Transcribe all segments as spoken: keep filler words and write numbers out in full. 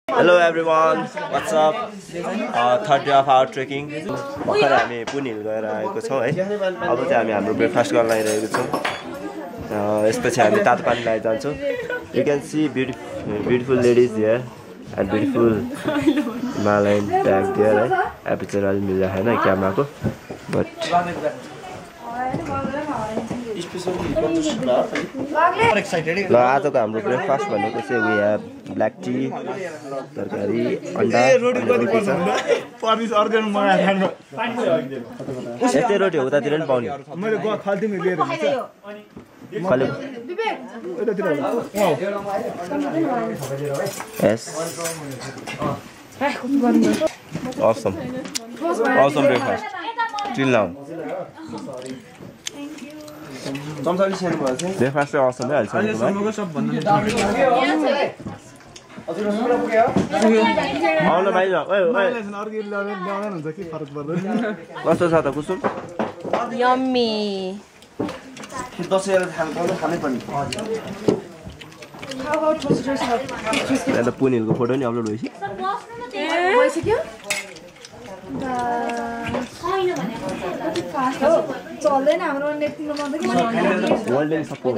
Hello everyone, what's up? Uh, third day of our trekking. भर्खर हामी पुनी hill गएर आएको छौँ है। अब चाहिँ हामी हाम्रो ब्रेकफास्ट गर्न लागिरहेको छौँ। यसपछि हामी तातोपानी लागि जान्छौँ. You can see beautiful, beautiful ladies here and beautiful Himalayan tag there है. एपिचर अलि मिल्दैन हैन क्यामेराको, but ल आजको हाम्रो ब्रेकफास्ट भनेको चाहिँ we have black tea, तरकारी, अन्डा, पर्दिस अर्गन मगाएर खानु यस्तै रोटी हो उतातिर पनि पाउने मैले गो खाल्दिम लिएर हुन्छ खाले बिबेक उतातिर हो yes awesome awesome breakfast till now चम्चाले Sen भयो चाहिँ ब्रेकफास्ट चाहिँ awesome है अहिले सब भन्नु आउनु भाइ ओइ ओइ अर्को ल्याउँदैन हुन्छ के फरक पर्दैन कस्तो छ त कुसुम यम्मी दसैँ खानु पाउनु खानै पर्ने त्यहाँ त पुनीहरूको फोटो नि अपलोड भएपछि भइसक्यो चल्दैन हाम्रो नेट वर्ल्ड नै सपोर्ट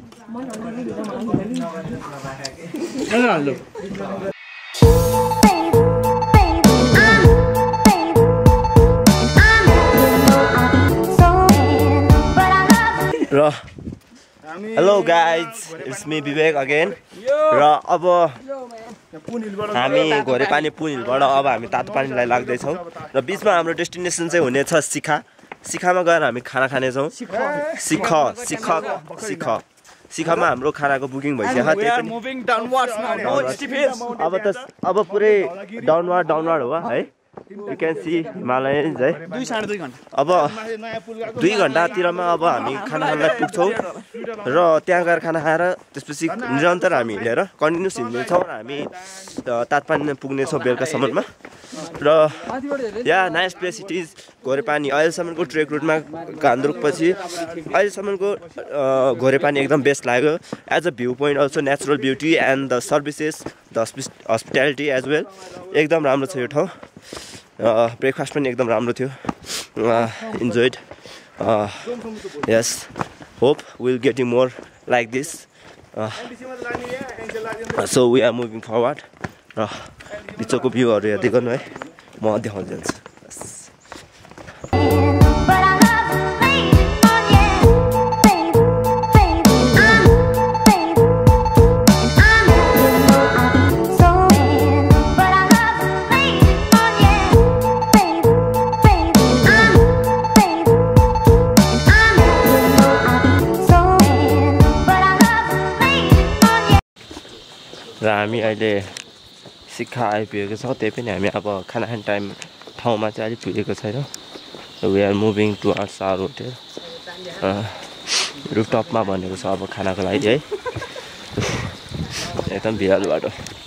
र hello guys it's me Vivek again र अब हामी घोरेपानी पुनिलबाट अब हामी तातोपानीलाई लाग्दैछौँ र बिचमा हाम्रो डेस्टिनेसन चाहिँ हुनेछ सिखा सिखामा गएर हामी खाना खानेछौँ सिख सिख सिख सिखामा हाम्रो खानाको बुकिङ भइसक्यो अब त अब पुरै डाउनवार्ड डाउनवार्ड हो है You can see Himalayans है अब दुई घन्टातिरमा अब हामी खाना खानलाई पुग्छौँ र त्यहाँ गएर खाना खाएर त्यसपछि निरन्तर हामी हिँडेर कन्टिन्युस हिँड्नेछौँ र हामी तातोपानी पुग्नेछौँ बेलुकासम्ममा र yeah nice place it is Ghorepani अहिलेसम्मको ट्रेक रुटमा घान्द्रुकपछि अहिलेसम्मको घोरेपानी एकदम बेस्ट लाग्यो as a view point also natural beauty and the services the hospitality as well एकदम राम्रो छ यो ठाउँ ब्रेकफास्ट पनि एकदम राम्रो थियो enjoyed yes hope will getting more like this so we are moving forward र बिचको भ्यूहरू हेर्दै गर्नु है म देखाउँदै जान्छु र हामी अहिले सिक्खा आइपुगेको छौँ त्यही पनि हामी अब खाना खाने टाइम ठाउँमा चाहिँ अलिक पुगेको छैन we are moving to hours our hotel रुफटपमा भनेको छ अब खानाको लागि है एकदम भिरालो बाटो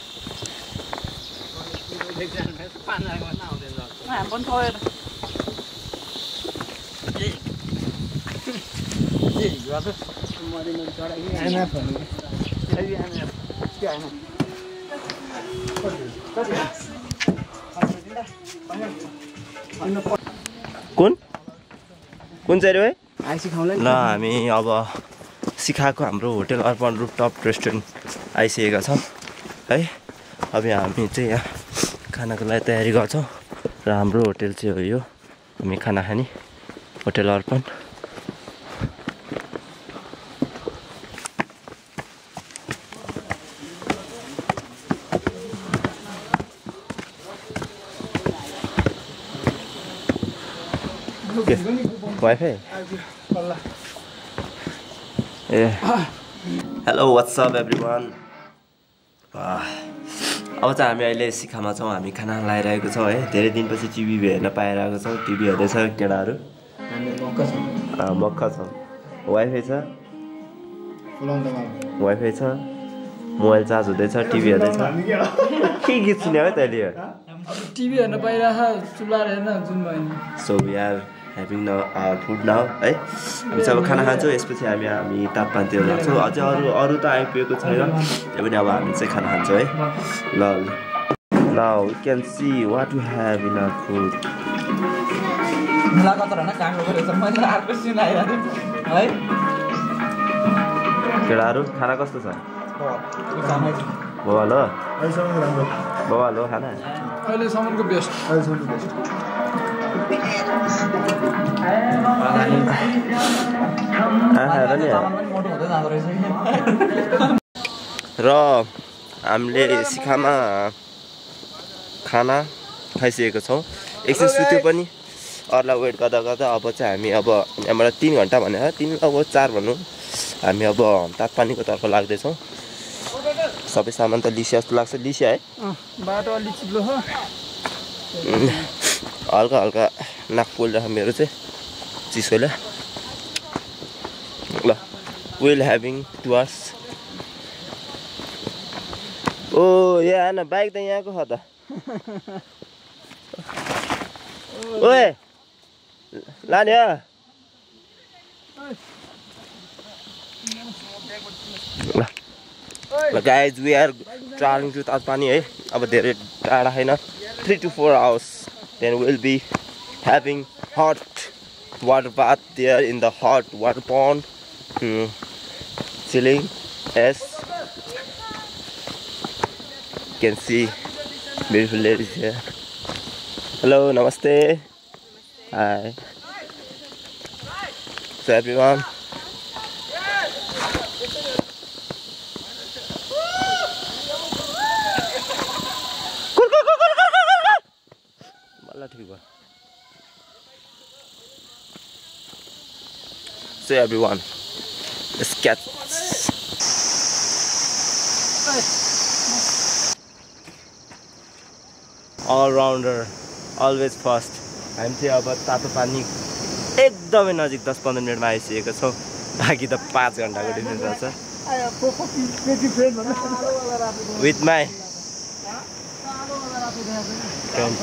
कुन कुन चाहिँ रे ल हामी अब सिखाएको हाम्रो होटेल अर्पण रुफटप रेस्टुरेन्ट आइसकेका छौँ है अब हामी चाहिँ यहाँ खानाको लागि तयारी गर्छौँ र हाम्रो होटेल चाहिँ हो यो हामी खाना खाने होटेल अर्पण वाइफाई ए हेलो वाट्सअप एभ्रिवान अब चाहिँ हामी अहिले सिखामा छौँ हामी खाना लगाइरहेको छौँ है धेरै दिनपछि टिभी हेर्न पाइरहेको छौँ टिभी हेर्दैछ केटाहरू मक्ख छ वाइफाई छ वाइफाई छ मोबाइल चार्ज हुँदैछ टिभी हेर्दैछ के गीत सुन्यो है तैँले टिभी हेर्न पाइरहेको चुल्हा हेर्न जुन भयो सो वी आर ह्याभिङ न फुड नाउ है हामी चाहिँ अब खाना खान्छौँ यसपछि हामी हामी तातोपानीतिर लाग्छौँ अझै अरू अरू त आइपुगेको छैन त्यो पनि अब हामी चाहिँ खाना खान्छौँ है ल Now we can see what we have in our food. केटाहरू खाना कस्तो छ? बवाल हो? बवाल हो खाना? अहिलेसम्मको बेस्ट अहिलेसम्मको बेस्ट र हामीले सिखामा खाना खाइसकेको छौँ। एकछिन सुत्यो पनि अरूलाई वेट गर्दा गर्दा अब चाहिँ हामी अब यहाँबाट तिन घन्टा भनेर तिन अब चार भनौँ हामी अब तातपानीको तर्फ लाग्दैछौँ। सबै सामान त लिसिया जस्तो लाग्छ। लिसिया है बाटो अलि चिप्लो हो हल्का हल्का नाक पोलिरहेको मेरो चाहिँ चिसोले ल विल ह्याभिङ टुवर्स ओ यहाँ आएन बाइक त यहाँको छ त ओए लाने हो ल guys we are travelling to Tatopani है। अब धेरै टाढा छैन three to four hours then will be having hot water bath there in the hot water pond chilling as can see beautiful ladies here. Hello, namaste. Hi. So everyone. So everyone, let's get all-rounder, always first. हामी चाहिँ अब तातोपानी एकदमै नजिक दस पन्ध्र मिनटमा आइसकेको छौँ। बाँकी त पाँच घन्टाको डिफ्रेन्स रहेछ। विथ माई फ्रेन्ड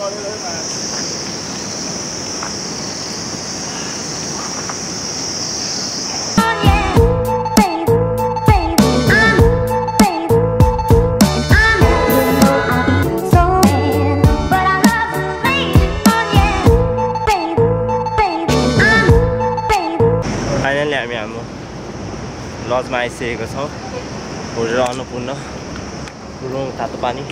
हामी हाम्रो लजमा आइसकेको छौँ। होटेल अन्नपूर्ण पुरौँ तातोपानी।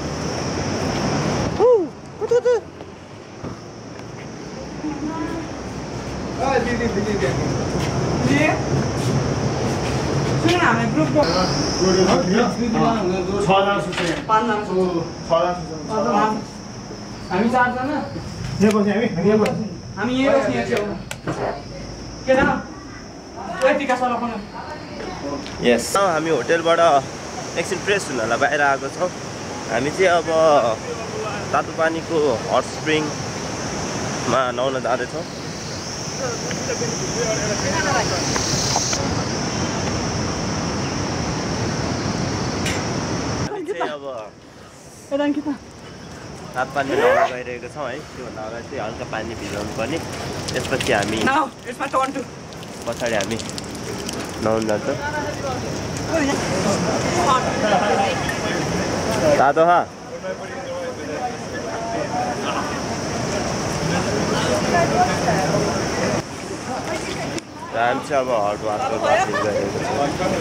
हामी चारजना हामी यही बस्ने छौँ के न यस हामी होटेलबाट एकछिन फ्रेस हुनलाई बाहिर आएको छौँ। हामी चाहिँ अब तातोपानीको हट स्प्रिङमा नुहाउन जाँदैछौँ। अब तातोपानी नुहाउन गइरहेको छौँ है। त्योभन्दा अगाडि चाहिँ हल्का पानी भिजाउनु पर्ने। त्यसपछि हामी पछाडि हामी नुहाउन जान्छौँ। तातो हा हामी चाहिँ अब हट वाटर बाथिङ गरिरहेको छ।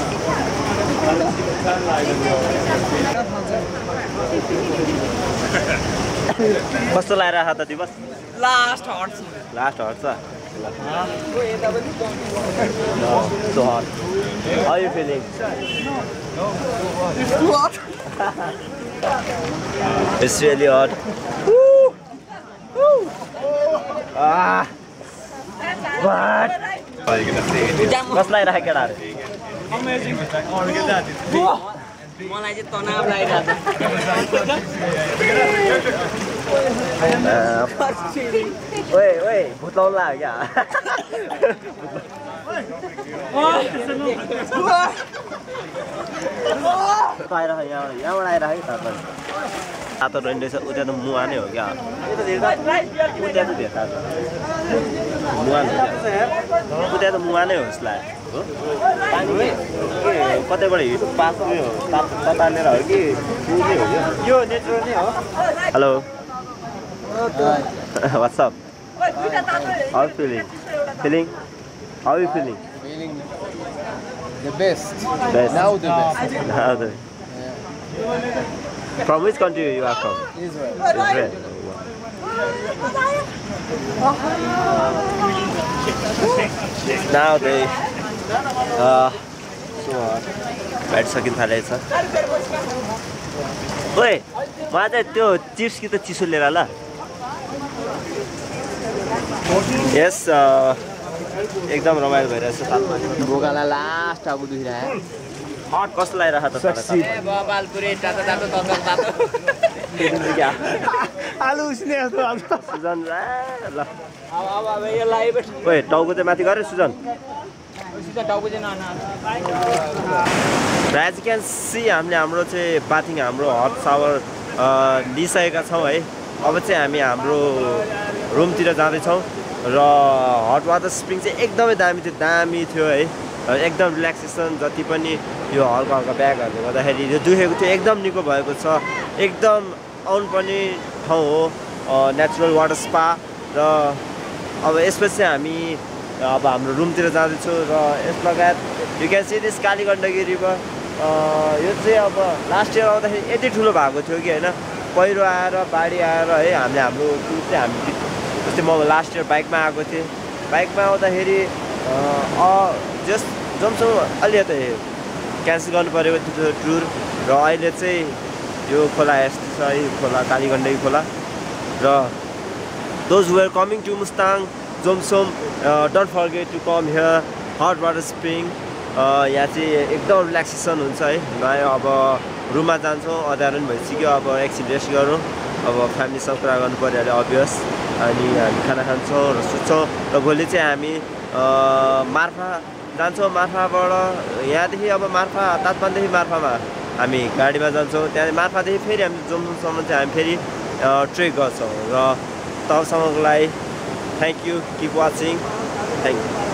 कस्तो लागिरहेको त Diwas? Last hot last hot छ No, so hot. How are you feeling? It's too hot. It's really hot. Woo! Woo! Ah! What? कसलाई राखे केटाहरु? Amazing. मलाई चाहिँ तनाव लागिरहेको छ। ओए ओए भुत्लाउन लाग्यो क्या? बाहिर यहाँ यहाँबाट आइराखेको छ त तातो रहेन रहेछ। उता त मुवा नै हो क्या? उता त भेट्दा मुवा उता त मुवा नै हो जस्तो लाग्यो। पानी के कतैबाट हिट पास उयो तानेर हो कि पुरै हो यो नेचुरल नै हो hello what's up how feeling feeling how you feeling Feeling the best. Best. Now the best. Now the From which country you are from? Israel. Israel. Now they uh so बैठ सकिन थालेछ ओए म चाहिँ त्यो chips कि त चिसो लिएर ल यस एकदम रमाइलो भइरहेछ भोगाला लास्ट अब दुखिरहेको हट कस्तो लागिरहेको त बबाल पुरै तातो तातो तातो तातो आलु उसिने जस्तो अब सुजन ल अब अब अब यो लाइभ ओए टाउको चाहिँ माथि गरे सुजन सिधा टाउको चाहिँ न एज यु क्यान सी हामीले हाम्रो चाहिँ बाथिङ हाम्रो हट सावर लिइसकेका छौँ है अब चाहिँ हामी हाम्रो रुमतिर जाँदैछौँ र हट वाटर स्प्रिङ चाहिँ एकदमै दामी थियो दामी थियो है एकदम रिल्याक्सेसन जति पनि यो हल्का हल्का ब्यागहरूले गर्दाखेरि यो दुखेको थियो एकदम निको भएको छ एकदम आउनुपर्ने ठाउँ हो नेचुरल वाटर स्पा र अब यसपछि चाहिँ हामी अब हाम्रो रुमतिर जाँदैछौँ र यस लगायत you can see this Kaligandaki river यो चाहिँ अब लास्ट इयर आउँदाखेरि यति ठुलो भएको थियो कि होइन पहिरो आएर बाढी आएर है हामीले हाम्रो टुर चाहिँ हामी जस्तै म लास्ट इयर बाइकमा आएको थिएँ बाइकमा आउँदाखेरि जस्ट जम्सम्म अलि त क्यान्सल गर्नु परेको थियो टुर र अहिले चाहिँ यो खोला यस्तो छ है खोला कालीगण्डकी खोला र those who are coming to Mustang Jomsom don't forget to come here hot water spring यहाँ चाहिँ एकदम रिल्याक्सेसन हुन्छ है नयाँ अब रुममा जान्छौँ अँध्यारो पनि भइसक्यो अब एकछिन रेस्ट गरौँ अब फ्यामिलीसँग कुरा गर्नु पऱ्यो अरे अभियस अनि हामी खाना खान्छौँ र सुत्छौँ र भोलि चाहिँ हामी मार्फा जान्छौँ मार्फाबाट यहाँदेखि अब मार्फा तातपानदेखि मार्फामा हामी गाडीमा जान्छौँ त्यहाँ मार्फादेखि फेरि हामी जोमसोमसम्म चाहिँ हामी फेरि ट्रेक गर्छौँ र तबसम्मको लागि thank you keep watching thank you